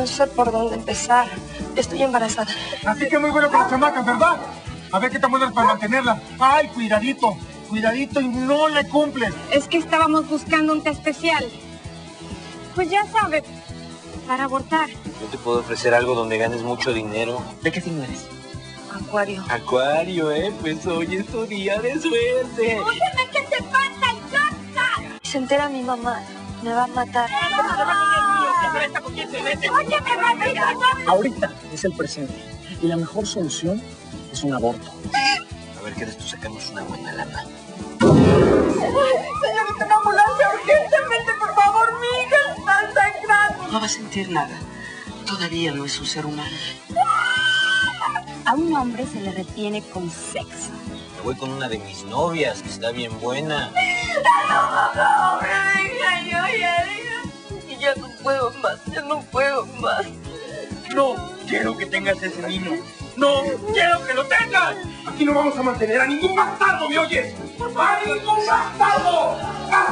No sé por dónde empezar. Estoy embarazada. Así que muy bueno con las chamacas, ¿verdad? A ver qué tan buenas para mantenerla. Ay, cuidadito, cuidadito y no le cumples. Es que estábamos buscando un té especial. Pues ya sabes, para abortar. Yo te puedo ofrecer algo donde ganes mucho dinero. ¿De qué signo eres? Acuario. Acuario, pues hoy es tu día de suerte. ¡Óyeme que te falta el casa! Si se entera mi mamá, me va a matar. Ahorita es el presente y la mejor solución es un aborto. A ver que de esto sacamos una buena lana. Señorita, una ambulancia urgentemente, por favor, mi hija está sangrando. No va a sentir nada. Todavía no es un ser humano. A un hombre se le retiene con sexo. Me voy con una de mis novias, que está bien buena. Y ya no puedo más, ya no puedo más. No quiero que tengas ese niño. No quiero que lo tengas. Aquí no vamos a mantener a ningún bastardo, ¿me oyes? ¡A ningún bastardo!